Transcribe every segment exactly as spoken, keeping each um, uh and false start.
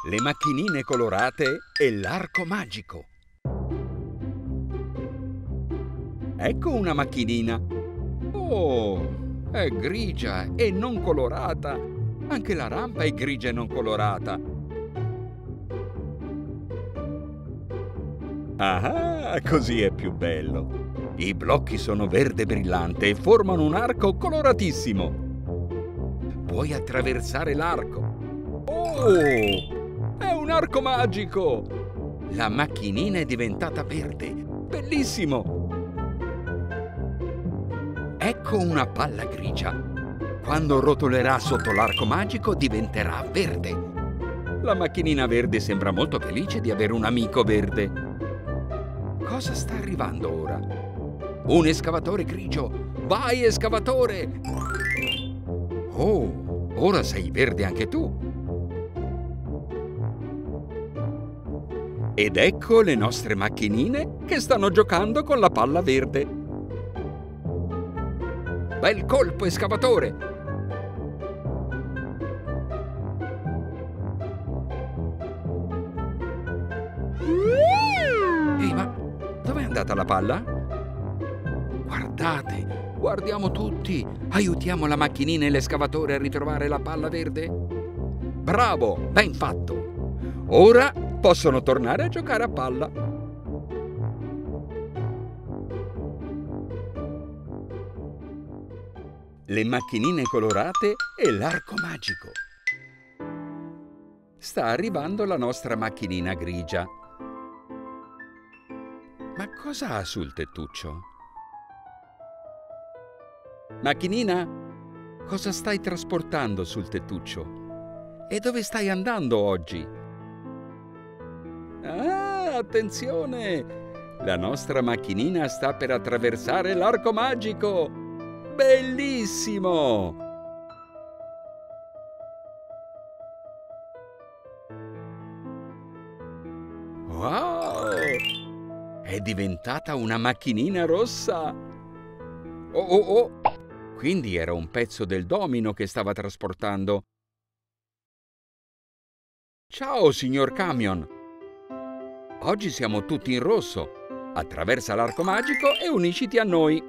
le macchinine colorate e l'arco magico. Ecco una macchinina. Oh, è grigia e non colorata. Anche la rampa è grigia e non colorata. Ah, così è più bello. I blocchi sono verde brillante e formano un arco coloratissimo. Puoi attraversare l'arco. Oh, è un arco magico! La macchinina è diventata verde. Bellissimo! Ecco una palla grigia. Quando rotolerà sotto l'arco magico diventerà verde. La macchinina verde sembra molto felice di avere un amico verde. Cosa sta arrivando ora? Un escavatore grigio! Vai, escavatore! Oh, ora sei verde anche tu! Ed ecco le nostre macchinine che stanno giocando con la palla verde. Bel colpo, escavatore! Ehi, ma dov'è andata la palla? Guardate, guardiamo tutti! Aiutiamo la macchinina e l'escavatore a ritrovare la palla verde? Bravo, ben fatto! Ora possono tornare a giocare a palla. Le macchinine colorate e l'arco magico. Sta arrivando la nostra macchinina grigia. Ma cosa ha sul tettuccio? Macchinina, cosa stai trasportando sul tettuccio? E dove stai andando oggi? Ah, attenzione! La nostra macchinina sta per attraversare l'arco magico! Bellissimo! Wow! È diventata una macchinina rossa! Oh, oh, oh! Quindi era un pezzo del domino che stava trasportando. Ciao, signor Camion! Oggi siamo tutti in rosso. Attraversa l'arco magico e unisciti a noi.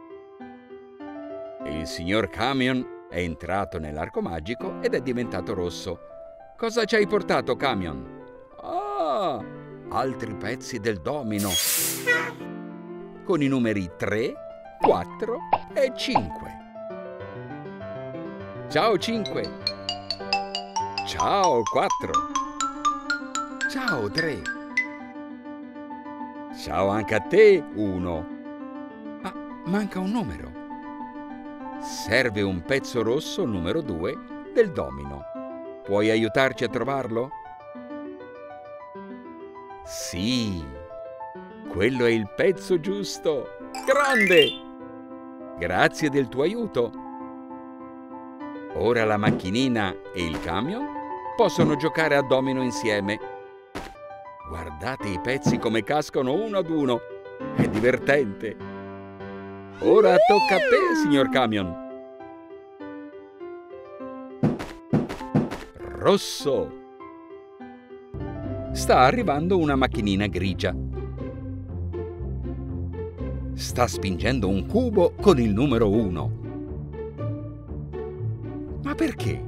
Il signor Camion è entrato nell'arco magico ed è diventato rosso. Cosa ci hai portato, Camion? Ah, altri pezzi del domino. Con i numeri tre, quattro e cinque. Ciao cinque. Ciao quattro. Ciao tre. Ciao anche a te uno. Ma manca un numero. Serve un pezzo rosso numero due del domino. Puoi aiutarci a trovarlo? Sì, quello è il pezzo giusto. Grande! Grazie del tuo aiuto. Ora la macchinina e il camion possono giocare a domino insieme. Guardate i pezzi come cascano uno ad uno. È divertente. Ora tocca a te, signor Camion. Rosso. Sta arrivando una macchinina grigia. Sta spingendo un cubo con il numero uno. Ma perché?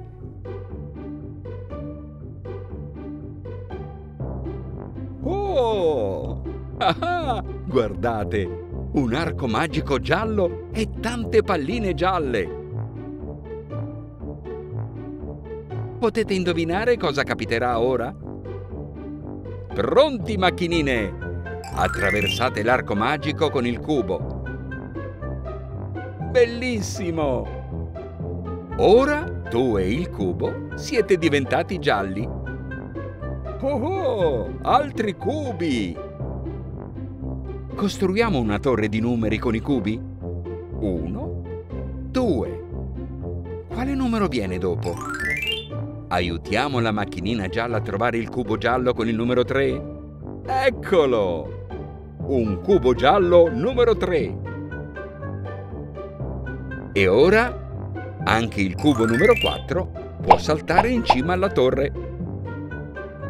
Oh! Ah, guardate! Un arco magico giallo e tante palline gialle. Potete indovinare cosa capiterà ora? Pronti, macchinine? Attraversate l'arco magico con il cubo. Bellissimo! Ora tu e il cubo siete diventati gialli. Oh oh! Altri cubi! Costruiamo una torre di numeri con i cubi? Uno, due. Quale numero viene dopo? Aiutiamo la macchinina gialla a trovare il cubo giallo con il numero tre? Eccolo! Un cubo giallo numero tre. E ora anche il cubo numero quattro può saltare in cima alla torre.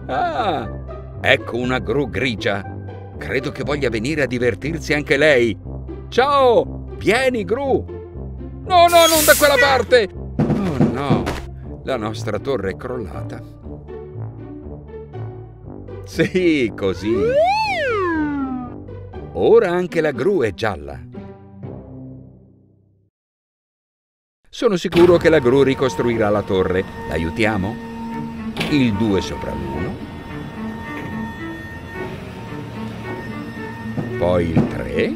Ah, ecco una gru grigia. Credo che voglia venire a divertirsi anche lei. Ciao, vieni Gru. No, no, non da quella parte. Oh no, la nostra torre è crollata. Sì, così. Ora anche la gru è gialla. Sono sicuro che la gru ricostruirà la torre. L'aiutiamo? Il due sopra l'uno. Poi il tre.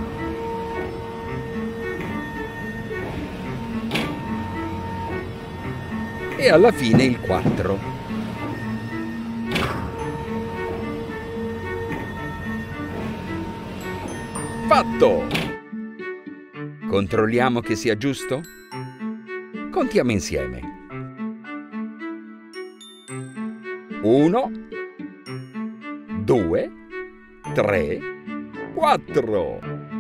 E alla fine il quattro. Fatto! Controlliamo che sia giusto? Contiamo insieme. Uno, due, tre, quattro.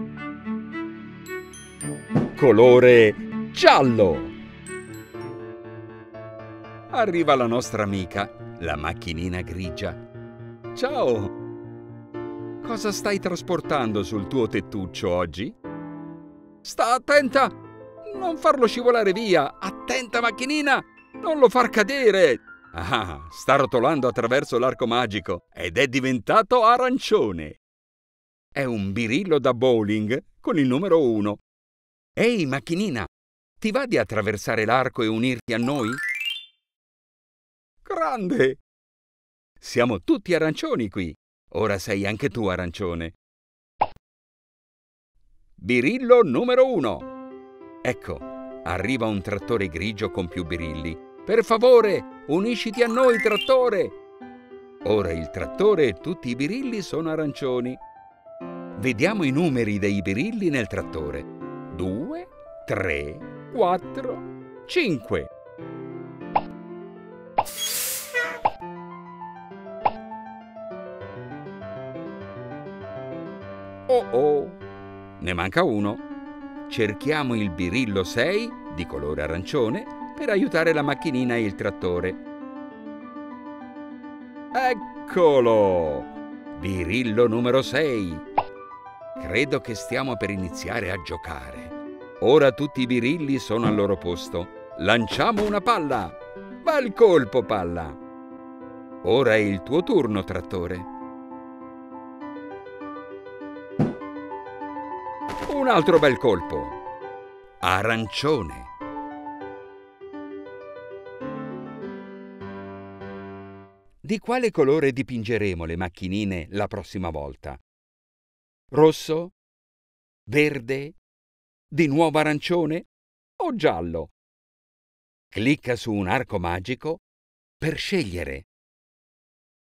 Colore giallo. Arriva la nostra amica, la macchinina grigia. Ciao! Cosa stai trasportando sul tuo tettuccio oggi? Sta attenta! Non farlo scivolare via! Attenta, macchinina! Non lo far cadere! Ah, sta rotolando attraverso l'arco magico ed è diventato arancione. È un birillo da bowling con il numero uno. Ehi, macchinina, ti va di attraversare l'arco e unirti a noi? Grande! Siamo tutti arancioni qui. Ora sei anche tu arancione. Birillo numero uno. Ecco, arriva un trattore grigio con più birilli. Per favore, unisciti a noi, trattore! Ora il trattore e tutti i birilli sono arancioni. Vediamo i numeri dei birilli nel trattore. Due, tre, quattro, cinque. Oh oh, ne manca uno. Cerchiamo il birillo sei di colore arancione per aiutare la macchinina e il trattore. Eccolo! Birillo numero sei. Credo che stiamo per iniziare a giocare. Ora tutti i birilli sono al loro posto. Lanciamo una palla. Bel colpo, palla. Ora è il tuo turno, trattore. Un altro bel colpo. Arancione. Di quale colore dipingeremo le macchinine la prossima volta? Rosso? Verde? Di nuovo arancione? O giallo? Clicca su un arco magico per scegliere.